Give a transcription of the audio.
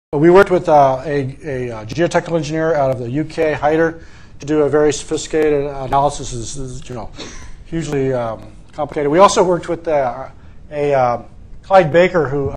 We worked with a geotechnical engineer out of the UK, Hyder, to do a very sophisticated analysis. This is, hugely complicated. We also worked with Clyde Baker, who